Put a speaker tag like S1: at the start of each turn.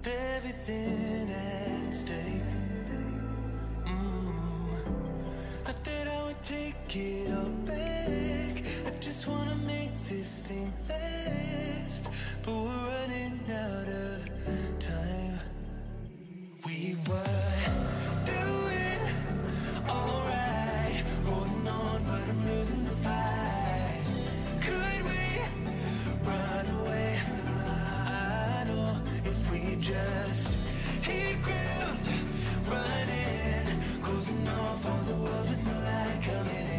S1: with everything at stake. I thought I would take it all back. I just wanna make this thing last, but we're running out of time. We were doing alright, holding on, but I'm losing the fight. Could we run away? I know if we just hit ground, running, closing off all the world with no light coming in.